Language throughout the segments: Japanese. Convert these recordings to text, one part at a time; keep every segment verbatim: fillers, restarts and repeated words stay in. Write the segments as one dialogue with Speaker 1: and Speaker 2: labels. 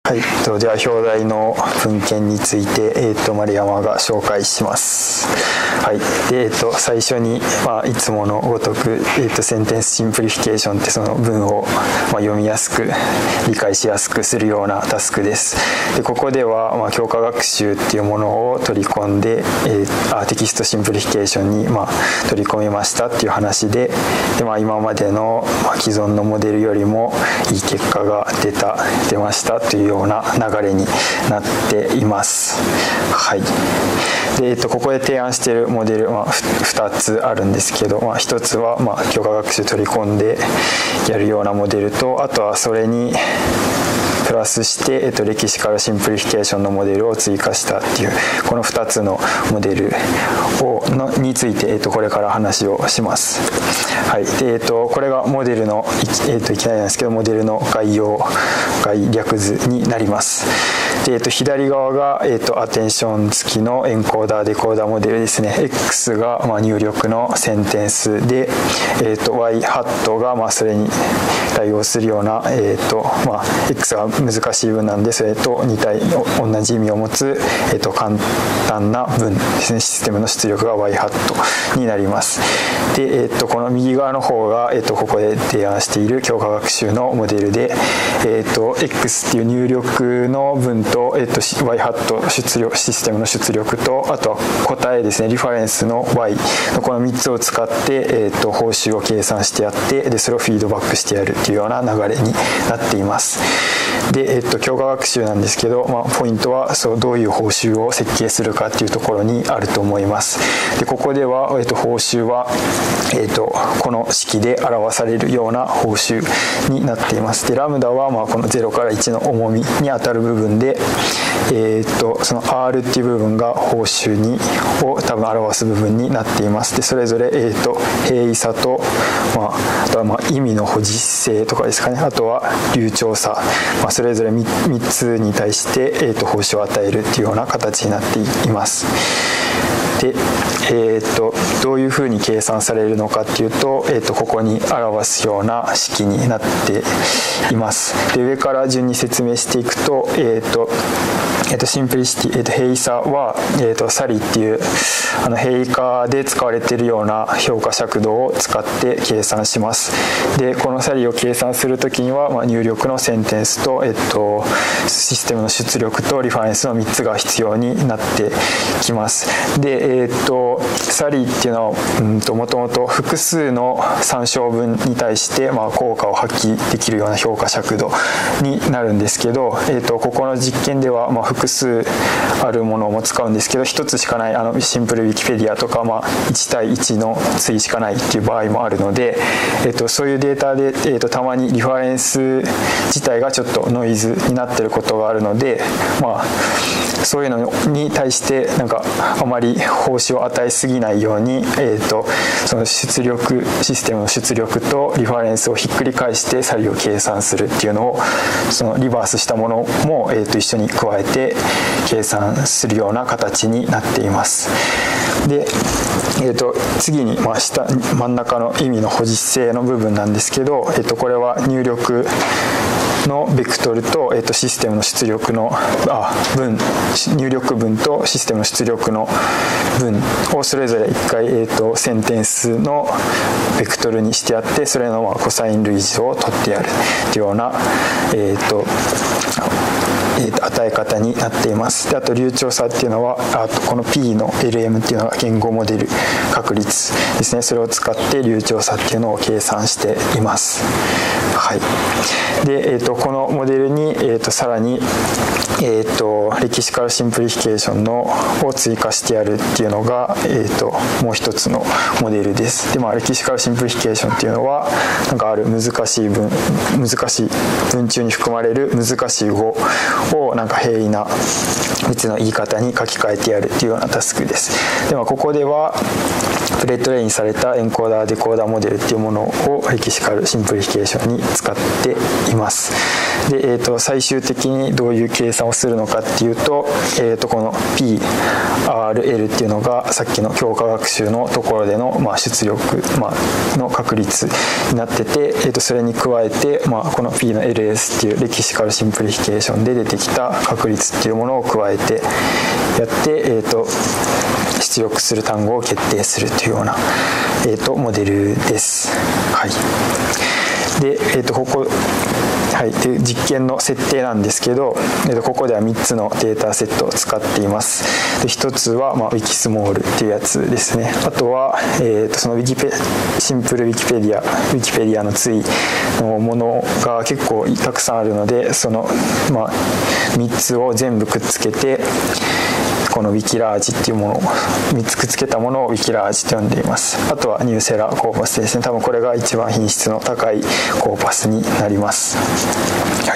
Speaker 1: はい、では表題の文献について、えー、と丸山が紹介します。はい、で、えー、と最初に、まあ、いつものごとく、えー、とセンテンスシンプリフィケーションってその文を、まあ、読みやすく理解しやすくするようなタスクです。でここでは、まあ、強化学習っていうものを取り込んで、えー、あテキストシンプリフィケーションに、まあ、取り込みましたっていう話で、で、まあ、今までの、まあ、既存のモデルよりもいい結果が出た出ましたというような流れになっています。はい。で、えっと、ここで提案しているモデル、まあ、ふたつあるんですけど、まあ、ひとつは、まあ、強化学習取り込んでやるようなモデルと、あとはそれにプラスして、えっと、レキシカルシンプリフィケーションのモデルを追加したっていうこのふたつのモデルをのについて、えっと、これから話をします。はい。で、えっと、これがモデルの、えっと、いきなりなんですけどモデルの概要概略図になります。で、えっと、左側が、えっと、アテンション付きのエンコーダーデコーダーモデルですね。 X が、まあ、入力のセンテンスで、えっと、Y ハットが、まあ、それに対応するような、えっとまあ、X が難しい文なんでそれと似た同じ意味を持つ、えっと、簡単な文ですね。システムの出力が ワイハットになります。で、えっと、この右側の方が、えっと、ここで提案している強化学習のモデルで、えっと、X っていう入力の文と、えっと、ワイハット出力システムの出力と、あとは答えですね、リファレンスの Y のこのみっつを使って、えっと、報酬を計算してやって、でそれをフィードバックしてやるっていうような流れになっています。で、えっと、強化学習なんですけど、まあ、ポイントはそうどういう報酬を設計するかっていうところにあると思います。でここでは、えっと、報酬は、えっと、この式で表されるような報酬になっています。でラムダは、まあ、このゼロからいちの重みにあたる部分で、えっと、その R っていう部分が報酬にを多分表す部分になっています。でそれぞれ、えっと、平易さと、まあ、あとはまあ意味の保持性とかですかね、あとは流暢さ、まあ、それぞれ みっつに対して、えー、と報酬を与えるというような形になっています。で、えー、とどういうふうに計算されるのかっていうと、えー、とここに表すような式になっています。で上から順に説明していくと、えーとえー、とシンプリシティ、えー、と平易さは、えー、とサリっていうあの平易化で使われているような評価尺度を使って計算します。でこのサリを計算するときには、まあ、入力のセンテンスと、えー、とシステムの出力とリファレンスのみっつが必要になってきます。でえー、とサリーっていうのはうんともともと複数の参照分に対して、まあ、効果を発揮できるような評価尺度になるんですけど、えー、とここの実験では、まあ、複数あるものも使うんですけどひとつしかないあのシンプルウィキペディアとか、まあ、いち対いちの対しかないっていう場合もあるので、えー、とそういうデータで、えー、とたまにリファレンス自体がちょっとノイズになっていることがあるので、まあ、そういうのに対してなんかあまり報酬を与えすぎないように、えー、とその出力システムの出力とリファレンスをひっくり返してサリを計算するっていうのをそのリバースしたものも、えー、と一緒に加えて計算するような形になっています。で、えー、と次に、まあ、下真ん中の意味の保持性の部分なんですけど、えー、とこれは入力のベクトルと、えー、とシステムの出力のあ文入力文とシステムの出力の文をそれぞれいっかい、えー、とセンテンスのベクトルにしてやってそれのまあコサイン類似を取ってやるというような、えーとえー、と与え方になっています。であと流暢さっていうのはあとこの P の エルエム っていうのが言語モデル確率ですね。それを使って流暢さっていうのを計算しています。はい。で、えー、とこのモデルに、えー、とさらに、えー、とレキシカルシンプリフィケーションのを追加してやるっていうのが、えー、ともう一つのモデルです。で、まあ、レキシカルシンプリフィケーションっていうのはなんかある難しい文難しい文中に含まれる難しい語をなんか平易な別の言い方に書き換えてやるっていうようなタスクです。で、まあ、ここではプレトレインされたエンコーダーデコーダーモデルっていうものをレキシカルシンプリフィケーションに使っています。 で、えー、と最終的にどういう計算をするのかっていうと、えー、とこの ピーアールエル っていうのがさっきの強化学習のところでの、まあ、出力、まあ、の確率になってて、えー、とそれに加えて、まあ、この P の エルエス っていうレキシカルシンプリフィケーションで出てきた確率っていうものを加えてやって、えー、と出力する単語を決定するというような、えー、とモデルです。はい。で、えー、とここはい、で実験の設定なんですけど、えー、とここではみっつのデータセットを使っています。でひとつは、まあ、ウィキスモールっていうやつですね。あとは、えー、とそのウィキペシンプルウィキペディアウィキペディアの対のものが結構たくさんあるので、その、まあ、みっつを全部くっつけてこのウィキラージっていうものをみっつくっつけたものをウィキラージと呼んでいます。あとはニューセラコーパスですね。多分これが一番品質の高いコーパスになります。はい、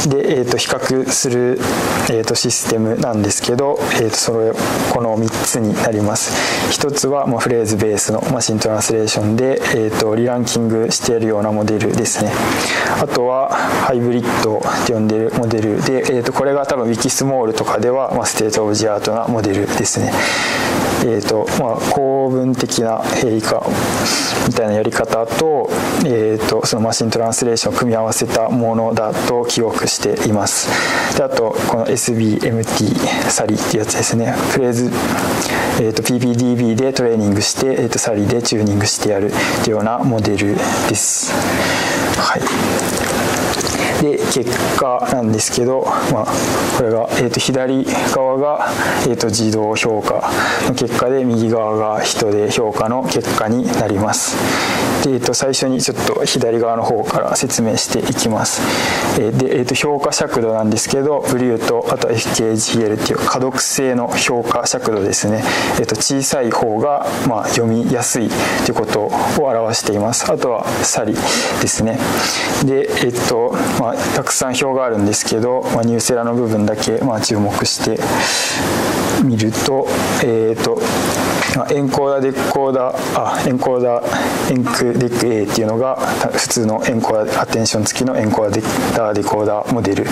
Speaker 1: で、えー、と比較する、えー、とシステムなんですけど、えー、とそれこのみっつになります。ひとつは、まあ、フレーズベースのマシントランスレーションで、えー、とリランキングしているようなモデルですね。あとはハイブリッドって呼んでいるモデルで、えー、とこれが多分ウィキスモールとかでは、まあ、ステートオブジアートなモデルですね。えーとまあ、構文的な変異化みたいなやり方と、えー、とそのマシントランスレーションを組み合わせたものだと記憶しています。であとこの エスビーエムティー サリっていうやつですね。フレーズ、えー、と ピーピーディービー でトレーニングして、えー、とサリでチューニングしてやるというようなモデルです。はい。で結果なんですけど、まあ、これが、えー、と左側が、えー、と自動評価の結果で、右側が人で評価の結果になります。で、えー、と最初にちょっと左側の方から説明していきます。えー、で、えー、と評価尺度なんですけど、ブリューとあと エフケージーエル っていう可読性の評価尺度ですね。えー、と小さい方が、まあ、読みやすいということを表しています。あとはサリですね。で、えっ、ー、と、まあ、たくさん表があるんですけど、まあ、ニューセラの部分だけ、まあ、注目してみると、えっ、ー、と、まあ、エンコーダーデコーダーあエンコーダーエンクデック A っていうのが普通のエンコーダーアテンション付きのエンコーダーデコーダーモデルです。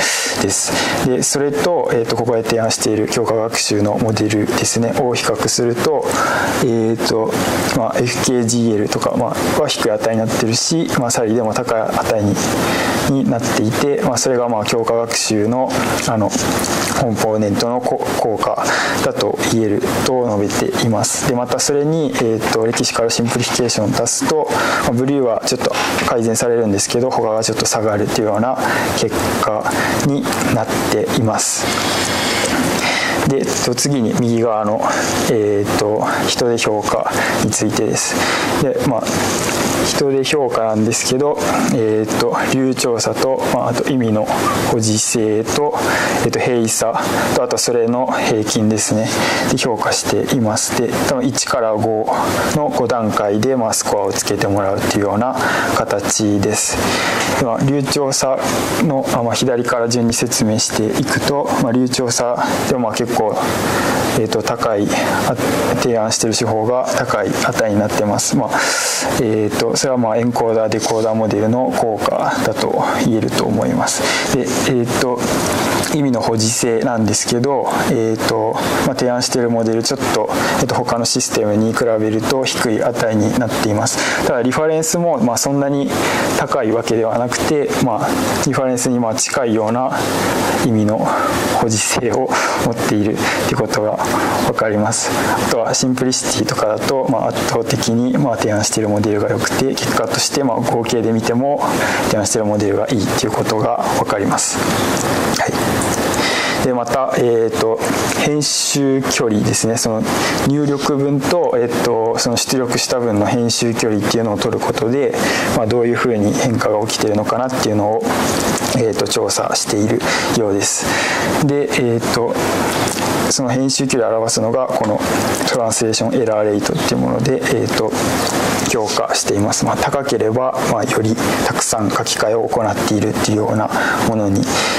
Speaker 1: でそれと、えー、とここで提案している強化学習のモデルですねを比較すると、えーとまあ、エフケージーエル とか、まあ、は低い値になってるし、まあ、サリでも高い値にになっていて、まあ、それがまあ強化学習のあのコンポーネントの効果だと言えると述べています。でまたそれに、えー、とレキシカルシンプリフィケーションを足すと、まあ、ブリューはちょっと改善されるんですけど他がちょっと下がるというような結果になっています。で次に右側の、えー、と人で評価についてです。で、まあ、人で評価なんですけど、えー、と流暢さと、まあ、あと意味の保持性と、えー、と平易さとあとそれの平均ですねで評価しています。で多分いちからごのご段階で、まあ、スコアをつけてもらうというような形です。で、まあ、流暢さの、まあ、左から順に説明していくと、まあ、流暢さでもまあ結構、えー、と高い提案している手法が高い値になってます。まあえー、とそれはまあエンコーダーデコーダーモデルの効果だと言えると思います。で、えー、と意味の保持性なんですけど、えーとまあ、提案しているモデルちょっと、えー、と他のシステムに比べると低い値になっています。ただリファレンスもまあそんなに高いわけではなくて、まあ、リファレンスにまあ近いような意味の保持性を持っているということが分かります。あとはシンプリシティとかだと、まあ、圧倒的にまあ提案しているモデルが良くて、結果としてまあ合計で見ても提案しているモデルがいいということが分かります。はい、でまた、えー、と編集距離ですね。その入力分と、えー、とその出力した分の編集距離っていうのを取ることで、まあ、どういうふうに変化が起きているのかなっていうのを、えー、と調査しているようです。で、えー、とその編集距離を表すのがこのトランスレーションエラーレイトっていうもので、えー、と評価しています。まあ、高ければ、まあ、よりたくさん書き換えを行っているっていうようなものに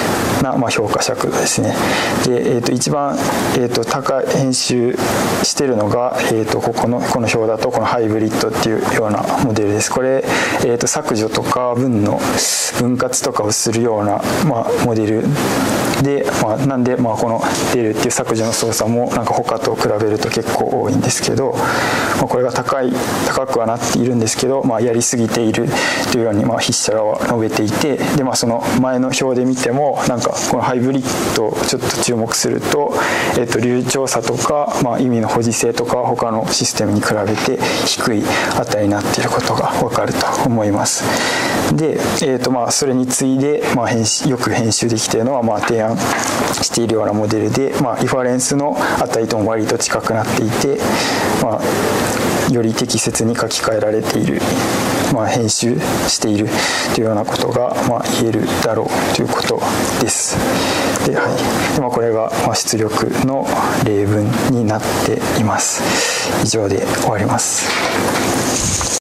Speaker 1: な、まあ、評価尺度ですね。で、えー、と一番、えー、と高い編集してるのが、えー、とここのこの表だとこのハイブリッドっていうようなモデルです。これ、えー、と削除とか文の分割とかをするような、まあ、モデルで、まあ、なんで、まあ、この出るっていう削除の操作もなんか他と比べると結構多いんですけど、まあ、これが高い高くはなっているんですけど、まあ、やりすぎているというように、まあ、筆者らは述べていて、で、まあ、その前の表で見てもなんかこのハイブリッドをちょっと注目すると、えー、と流暢さとか、まあ、意味の保持性とか他のシステムに比べて低い値になっていることが分かると思います。で、えーとまあ、それに次いで、まあ、編集よく編集できているのは、まあ、提案しているようなモデルで、まあ、リファレンスの値とも割と近くなっていて、まあ、より適切に書き換えられている、まあ、編集しているというようなことが、まあ、言えるだろうということです。で、はい、でまあ、これが、まあ、出力の例文になっています。以上で終わります。